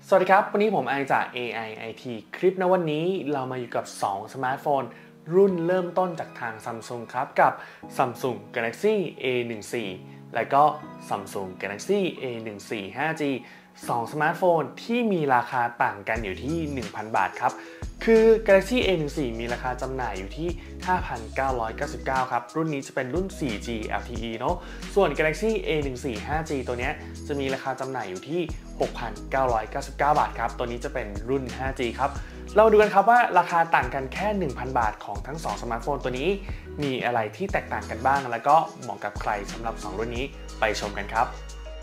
สวัสดีครับวันนี้ผมไอจาก AI IT คลิปนะวันนี้เรามาอยู่กับ2สมาร์ทโฟนรุ่นเริ่มต้นจากทาง Samsung ครับกับ Samsung Galaxy A14 และก็ Samsung Galaxy A14 5G 2สมาร์ทโฟนที่มีราคาต่างกันอยู่ที่ 1,000 บาทครับคือ Galaxy A14 มีราคาจำหน่ายอยู่ที่ 5,999 ครับรุ่นนี้จะเป็นรุ่น 4G LTE เนาะส่วน Galaxy A14 5G ตัวนี้จะมีราคาจำหน่ายอยู่ที่ 6,999 บาทครับตัวนี้จะเป็นรุ่น 5G ครับเราดูกันครับว่าราคาต่างกันแค่ 1,000 บาทของทั้ง2สมาร์ทโฟนตัวนี้มีอะไรที่แตกต่างกันบ้างแล้วก็เหมาะกับใครสำหรับ2รุ่นนี้ไปชมกันครับ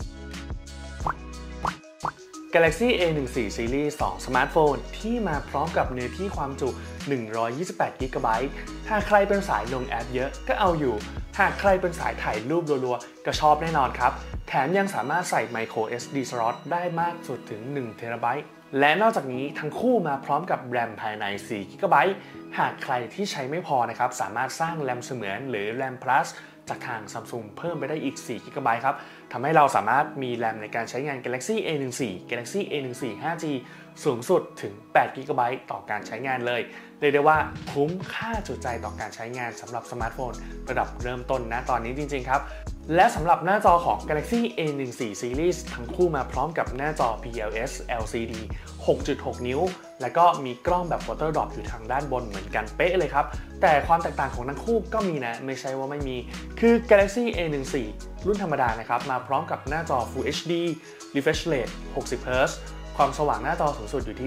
Galaxy A14 Series 2 สมาร์ทโฟนที่มาพร้อมกับเนื้อที่ความจุ 128 GB หากใครเป็นสายลงแอปเยอะก็เอาอยู่ หากใครเป็นสายถ่ายรูปรัวๆก็ชอบแน่นอนครับแถมยังสามารถใส่ Micro SD Slot ได้มากสุดถึง 1 TB และนอกจากนี้ทั้งคู่มาพร้อมกับแรมภายใน 4 GB หากใครที่ใช้ไม่พอนะครับสามารถสร้างแรมเสมือนหรือแรม Plus จากทาง Samsung เพิ่มไปได้อีก 4 GB ครับทำให้เราสามารถมีแรมในการใช้งาน Galaxy A14 Galaxy A14 5G สูงสุดถึง 8 GB ต่อการใช้งานเลยเรียกได้ว่าคุ้มค่าจุใจต่อการใช้งานสำหรับสมาร์ทโฟนระดับเริ่มต้นณตอนนี้จริงๆครับและสำหรับหน้าจอของ Galaxy A14 Series ทั้งคู่มาพร้อมกับหน้าจอ PLS LCD 6.6 นิ้วและก็มีกล้องแบบ Photo Drop อยู่ทางด้านบนเหมือนกันเป๊ะเลยครับแต่ความแตกต่างของทั้งคู่ก็มีนะไม่ใช่ว่าไม่มีคือ Galaxy A14 รุ่นธรรมดานะครับมาพร้อมกับหน้าจอ Full HD Refresh Rate 60Hz ความสว่างหน้าจอสูงสุดอยู่ที่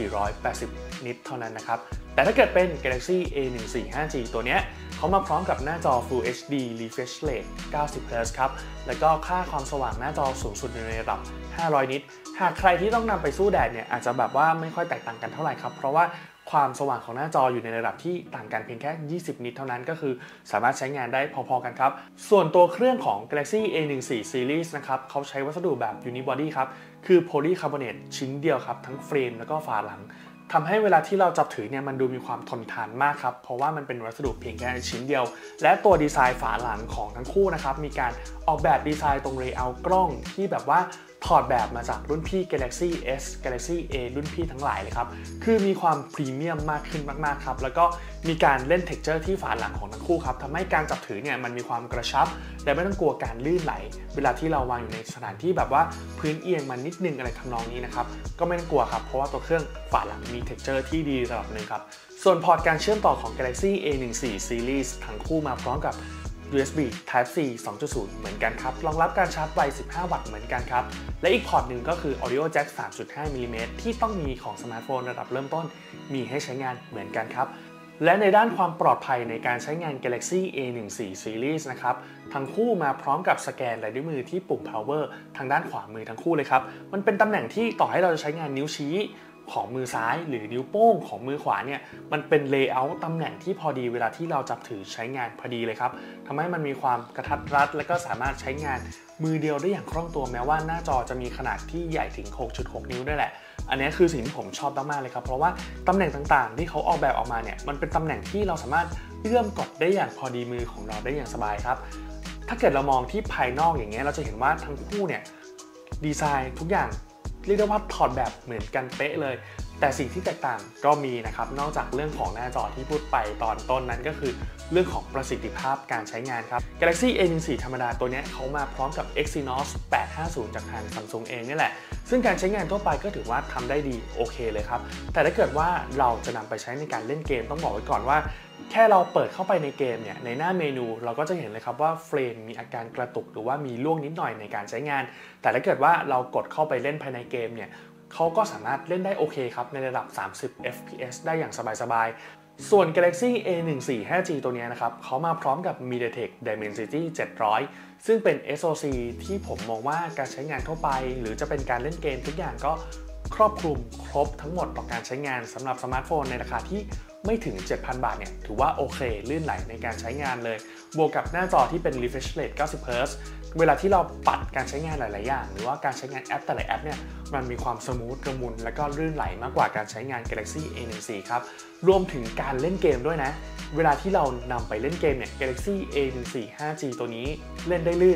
480 นิตเท่านั้นนะครับแต่ถ้าเกิดเป็น Galaxy A14 5G ตัวเนี้ยเขามาพร้อมกับหน้าจอ Full HD Refresh Rate 90Hz ครับแล้วก็ค่าความสว่างหน้าจอสูงสุดในระดับ 500 นิตหากใครที่ต้องนำไปสู้แดดเนี่ยอาจจะแบบว่าไม่ค่อยแตกต่างกันเท่าไหร่ครับเพราะว่าความสว่างของหน้าจออยู่ในระดับที่ต่างกันเพียงแค่ 20 นิตเท่านั้นก็คือสามารถใช้งานได้พอๆกันครับส่วนตัวเครื่องของ Galaxy A14 Series นะครับเขาใช้วัสดุแบบ Unibody ครับคือ Polycarbonate ชิ้นเดียวครับทั้งเฟรมแล้วก็ฝาหลังทำให้เวลาที่เราจับถือเนี่ยมันดูมีความทนทานมากครับเพราะว่ามันเป็นวัสดุเพียงแค่ชิ้นเดียวและตัวดีไซน์ฝาหลังของทั้งคู่นะครับมีการออกแบบดีไซน์ตรงเลเยอร์กล้องที่แบบว่าถอดแบบมาจากรุ่นพี่ Galaxy S Galaxy A รุ่นพี่ทั้งหลายเลยครับคือมีความพรีเมียมมากขึ้นมากๆครับแล้วก็มีการเล่นเท็กเจอร์ที่ฝาหลังของทั้งคู่ครับทำให้การจับถือเนี่ยมันมีความกระชับและไม่ต้องกลัวการลื่นไหลเวลาที่เราวางอยู่ในสถานที่แบบว่าพื้นเอียงมันนิดนึงอะไรทำนองนี้นะครับก็ไม่ต้องกลัวครับเพราะว่าตัวเครื่องฝาหลังมีเท็กเจอร์ที่ดีระดับหนึ่งครับส่วนพอร์ตการเชื่อมต่อของ Galaxy A14 Series ทั้งคู่มาพร้อมกับUSB Type C 2.0 เหมือนกันครับรองรับการชาร์จไว15 วัตต์เหมือนกันครับและอีกพอร์ตหนึ่งก็คือ Audio Jack 3.5 มิลลิเมตรที่ต้องมีของสมาร์ทโฟนระดับเริ่มต้นมีให้ใช้งานเหมือนกันครับและในด้านความปลอดภัยในการใช้งาน Galaxy A14 Series นะครับทั้งคู่มาพร้อมกับสแกนลายนิ้วมือที่ปุ่ม Power ทางด้านขวามือทั้งคู่เลยครับมันเป็นตำแหน่งที่ต่อให้เราจะใช้งานนิ้วชี้ของมือซ้ายหรือนิ้วโป้งของมือขวาเนี่ยมันเป็นเลเยอร์ตำแหน่งที่พอดีเวลาที่เราจับถือใช้งานพอดีเลยครับทำให้มันมีความกระทัดรัดและก็สามารถใช้งานมือเดียวได้อย่างคล่องตัวแม้ว่าหน้าจอจะมีขนาดที่ใหญ่ถึง 6.6 นิ้วด้วยแหละอันนี้คือสิ่งที่ผมชอบมากๆเลยครับเพราะว่าตำแหน่งต่างๆที่เขาออกแบบออกมาเนี่ยมันเป็นตำแหน่งที่เราสามารถเลื่อมกดได้อย่างพอดีมือของเราได้อย่างสบายครับถ้าเกิดเรามองที่ภายนอกอย่างเงี้ยเราจะเห็นว่าทั้งคู่เนี่ยดีไซน์ทุกอย่างเรียกได้ว่าถอดแบบเหมือนกันเป๊ะเลยแต่สิ่งที่แตกต่างก็มีนะครับนอกจากเรื่องของหน้าจอที่พูดไปตอนต้นนั้นก็คือเรื่องของประสิทธิภาพการใช้งานครับ Galaxy A14 ธรรมดาตัวนี้เขามาพร้อมกับ Exynos 850 จากทาง Samsung เองนี่แหละซึ่งการใช้งานทั่วไปก็ถือว่าทำได้ดีโอเคเลยครับแต่ถ้าเกิดว่าเราจะนำไปใช้ในการเล่นเกมต้องบอกไว้ก่อนว่าแค่เราเปิดเข้าไปในเกมเนี่ยในหน้าเมนูเราก็จะเห็นเลยครับว่าเฟรมมีอาการกระตุกหรือว่ามีล่วงนิดหน่อยในการใช้งานแต่ถ้าเกิดว่าเรากดเข้าไปเล่นภายในเกมเนี่ยเขาก็สามารถเล่นได้โอเคครับในระดับ30 fps ได้อย่างสบายๆส่วน Galaxy A14 5G ตัวนี้นะครับเขามาพร้อมกับ MediaTek Dimensity 700 ซึ่งเป็น SoC ที่ผมมองว่าการใช้งานทั่วไปหรือจะเป็นการเล่นเกมทุกอย่างก็ครอบคลุมครบทั้งหมดต่อการใช้งานสำหรับสมาร์ทโฟนในราคาที่ไม่ถึง 7,000 บาทเนี่ยถือว่าโอเคลื่นไหลในการใช้งานเลยบวกกับหน้าจอที่เป็น Refresh Rate 90Hz เวลาที่เราปัดการใช้งานหลายๆอย่างหรือว่าการใช้งานแอปแต่ละแอปเนี่ยมันมีความสมูทละมุนและก็ลื่นไหลมากกว่าการใช้งาน Galaxy A14 ครับรวมถึงการเล่นเกมด้วยนะเวลาที่เรานำไปเล่นเกมเนี่ย Galaxy A14 5G ตัวนี้เล่นได้ลื่น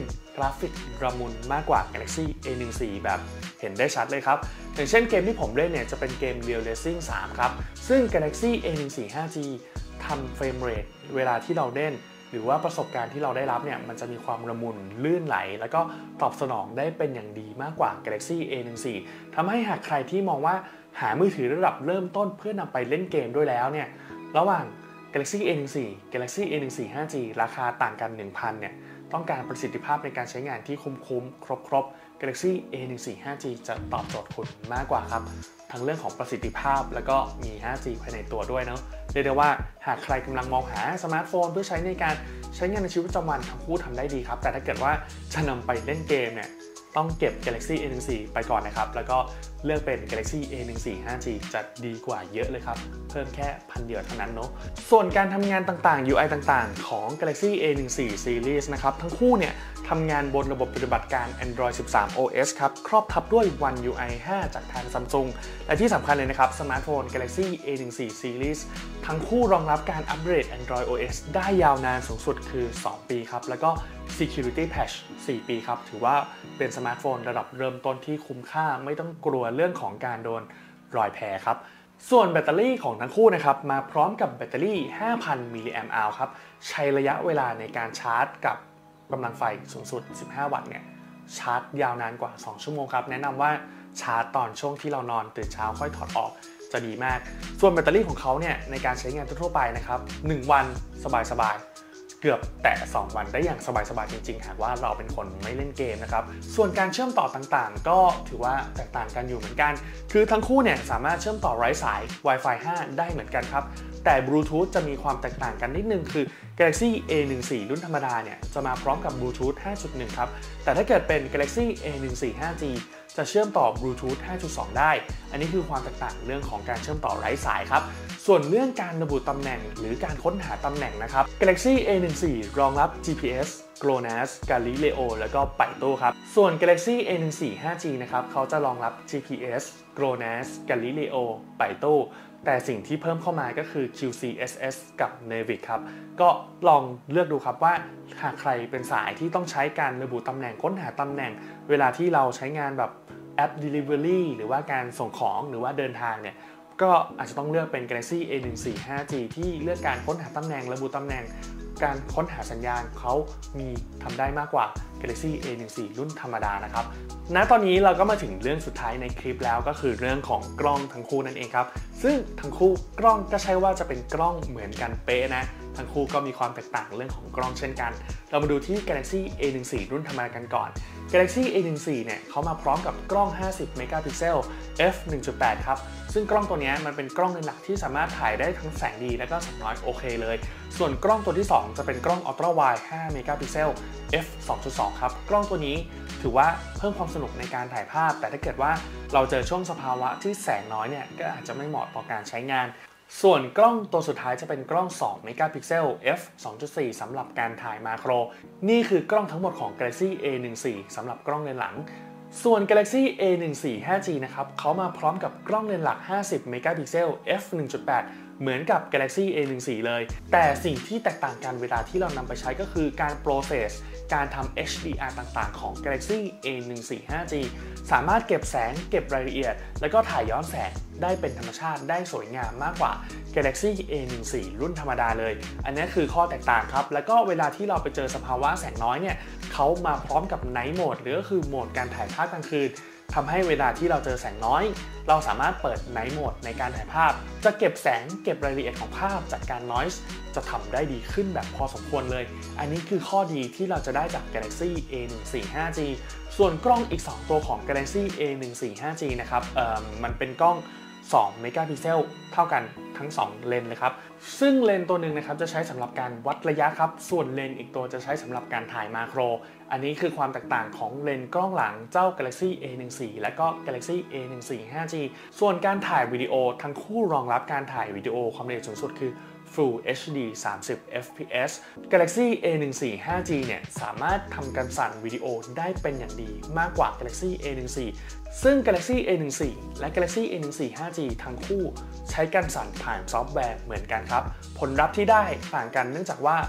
ราฟิกระมุนมากกว่า Galaxy A14 แบบเห็นได้ชัดเลยครับอย่างเช่นเกมที่ผมเล่นเนี่ยจะเป็นเกม Real Racing 3 ครับซึ่ง Galaxy A14 5G ทำเฟรมเรทเวลาที่เราเล่นหรือว่าประสบการณ์ที่เราได้รับเนี่ยมันจะมีความระมุนลื่นไหลแล้วก็ตอบสนองได้เป็นอย่างดีมากกว่า Galaxy A14 ทำให้หากใครที่มองว่าหามือถือระดับเริ่มต้นเพื่อนำไปเล่นเกมด้วยแล้วเนี่ยระหว่าง Galaxy A14 Galaxy A14 5G ราคาต่างกัน 1,000 เนี่ยต้องการประสิทธิภาพในการใช้งานที่คุ้มครบ Galaxy A14 5G จะตอบโจทย์คุณมากกว่าครับทั้งเรื่องของประสิทธิภาพแล้วก็มี 5G ภายในตัวด้วยเนาะเรียกได้ว่าหากใครกำลังมองหาสมาร์ทโฟนเพื่อใช้ในการใช้งานในชีวิตประจำวันทั้งคู่ทำได้ดีครับแต่ถ้าเกิดว่าจะนำไปเล่นเกมเนี่ยต้องเก็บ Galaxy A14 ไปก่อนนะครับแล้วก็เลือกเป็น Galaxy A14 5G จะดีกว่าเยอะเลยครับเพิ่มแค่1,000 เดียวเท่านั้นเนาะส่วนการทำงานต่างๆ UI ต่างๆของ Galaxy A14 Series นะครับทั้งคู่เนี่ยทำงานบนระบบปฏิบัติการ Android 13 OS ครับครอบทับด้วย One UI 5 จากทาง Samsung และที่สำคัญเลยนะครับสมาร์ทโฟน Galaxy A14 Series ทั้งคู่รองรับการอัปเกรด Android OS ได้ยาวนานสูงสุดคือ 2 ปีครับแล้วก็ Security Patch 4 ปีครับถือว่าเป็นสมาร์ทโฟนระดับเริ่มต้นที่คุ้มค่าไม่ต้องกลัวเรื่องของการโดนรอยแผลครับส่วนแบตเตอรี่ของทั้งคู่นะครับมาพร้อมกับแบตเตอรี่ 5,000 มิลลิแอมป์อัลครับใช้ระยะเวลาในการชาร์จกับกำลังไฟสูงสุด 15 วัตต์เนี่ยชาร์จยาวนานกว่า 2 ชั่วโมงครับแนะนำว่าชาร์จตอนช่วงที่เรานอนตื่นเช้าค่อยถอดออกจะดีมากส่วนแบตเตอรี่ของเขาเนี่ยในการใช้งานทั่วไปนะครับ1 วันสบายเกือบแตะ2 วันได้อย่างสบายๆจริงๆหากว่าเราเป็นคนไม่เล่นเกมนะครับส่วนการเชื่อมต่อต่างๆก็ถือว่าแตกต่างกันอยู่เหมือนกันคือทั้งคู่เนี่ยสามารถเชื่อมต่อไร้สาย Wi-Fi 5 ได้เหมือนกันครับแต่บลูทูธจะมีความแตกต่างกันนิดนึงคือ Galaxy A14 รุ่นธรรมดาเนี่ยจะมาพร้อมกับบลูทูธ 5.1 ครับแต่ถ้าเกิดเป็น Galaxy A14 5G จะเชื่อมต่อบลูทูธ 5.2 ได้อันนี้คือความแตกต่างเรื่องของการเชื่อมต่อไร้สายครับส่วนเรื่องการระบุตำแหน่งหรือการค้นหาตำแหน่งนะครับ Galaxy A14 รองรับ GPS GLONASS Galileo แล้วก็ไปโต้ครับส่วน Galaxy A14 5G นะครับเขาจะรองรับ GPS GLONASS Galileo ไปโต้แต่สิ่งที่เพิ่มเข้ามาก็คือ QCSS กับ Navic ครับก็ลองเลือกดูครับว่าหากใครเป็นสายที่ต้องใช้การระบุตำแหน่งค้นหาตำแหน่งเวลาที่เราใช้งานแบบแอป Delivery หรือว่าการส่งของหรือว่าเดินทางเนี่ยก็อาจจะต้องเลือกเป็น Galaxy A14 5G ที่เลือกการค้นหาตำแหน่งระบุตำแหน่งการค้นหาสัญญาณเขามีทำได้มากกว่า Galaxy A14 รุ่นธรรมดานะครับณตอนนี้เราก็มาถึงเรื่องสุดท้ายในคลิปแล้วก็คือเรื่องของกล้องทั้งคู่นั่นเองครับซึ่งทั้งคู่กล้องก็ใช่ว่าจะเป็นกล้องเหมือนกันเป๊ะนะทั้งคู่ก็มีความแตกต่างเรื่องของกล้องเช่นกันเรามาดูที่ Galaxy A14 รุ่นธรรมดากันก่อน Galaxy A14 เนี่ยเขามาพร้อมกับกล้อง 50 เมกะพิกเซล f 1.8 ครับซึ่งกล้องตัวนี้มันเป็นกล้องเลนส์หลักที่สามารถถ่ายได้ทั้งแสงดีและก็แสงน้อยโอเคเลยส่วนกล้องตัวที่2จะเป็นกล้องอัลตร้าไวด์ 5 เมกะพิกเซล f 2.2 ครับกล้องตัวนี้ถือว่าเพิ่มความสนุกในการถ่ายภาพแต่ถ้าเกิดว่าเราเจอช่วงสภาวะที่แสงน้อยเนี่ยก็อาจจะไม่เหมาะต่อการใช้งานส่วนกล้องตัวสุดท้ายจะเป็นกล้อง 2 เมกะพิกเซล f 2.4 สำหรับการถ่ายมาโครนี่คือกล้องทั้งหมดของ Galaxy A14 สำหรับกล้องเลนส์หลังส่วน Galaxy A14 5G นะครับเขามาพร้อมกับกล้องเลนส์หลัก 50 เมกะพิกเซล f 1.8 เหมือนกับ Galaxy A14 เลยแต่สิ่งที่แตกต่างกันเวลาที่เรานำไปใช้ก็คือการ process การทำ HDR ต่างๆของ Galaxy A14 5G สามารถเก็บแสงเก็บรายละเอียดแล้วก็ถ่ายย้อนแสงได้เป็นธรรมชาติได้สวยงามมากกว่า Galaxy A14 รุ่นธรรมดาเลยอันนี้คือข้อแตกต่างครับแล้วก็เวลาที่เราไปเจอสภาวะแสงน้อยเนี่ยเขามาพร้อมกับ Night Mode หรือก็คือโหมดการถ่ายภาพกลางคืนทำให้เวลาที่เราเจอแสงน้อยเราสามารถเปิด Night Mode ในการถ่ายภาพจะเก็บแสงเก็บรายละเอียดของภาพจากการ Noise จะทำได้ดีขึ้นแบบพอสมควรเลยอันนี้คือข้อดีที่เราจะได้จาก Galaxy A14 5G ส่วนกล้องอีก2ตัวของ Galaxy A14 5G นะครับมันเป็นกล้อง2 เมกะพิกเซลเท่ากันทั้ง2เลนส์เลยครับซึ่งเลนส์ตัวหนึ่งนะครับจะใช้สำหรับการวัดระยะครับส่วนเลนส์อีกตัวจะใช้สำหรับการถ่ายมาโครอันนี้คือความแตกต่างของเลนส์กล้องหลังเจ้า Galaxy A14 และก็ Galaxy A14 5G ส่วนการถ่ายวิดีโอทั้งคู่รองรับการถ่ายวิดีโอความละเอียดสูงสุดคือ Full HD 30 fps Galaxy A14 5G เนี่ยสามารถทำการสั่นวิดีโอได้เป็นอย่างดีมากกว่า Galaxy A14 ซึ่ง Galaxy A14 และ Galaxy A14 5G ทั้งคู่ใช้การสั่นผ่านซอฟต์แวร์เหมือนกันครับผลลัพธ์ที่ได้ต่างกันเนื่องจากว่า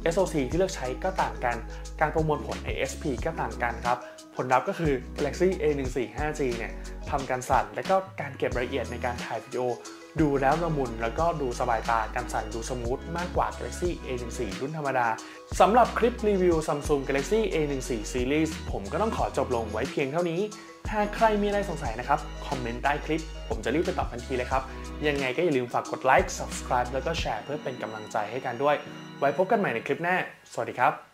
SoC ที่เลือกใช้ก็ต่างกันการประมวลผล ISP ก็ต่างกันครับผลลัพธ์ก็คือ Galaxy A14 5G เนี่ยทำการสั่นและก็การเก็บรายละเอียดในการถ่ายวิดีโอดูแล้วละมุนแล้วก็ดูสบายตาการสั่นดูสมูทมากกว่า Galaxy A14 รุ่นธรรมดาสำหรับคลิปรีวิว Samsung Galaxy A14 Series ผมก็ต้องขอจบลงไว้เพียงเท่านี้ถ้าใครมีอะไรสงสัยนะครับคอมเมนต์ใต้คลิปผมจะรีบไปตอบทันทีเลยครับยังไงก็อย่าลืมฝากกดไลค์ Subscribe แล้วก็แชร์เพื่อเป็นกำลังใจให้กันด้วยไว้พบกันใหม่ในคลิปหน้าสวัสดีครับ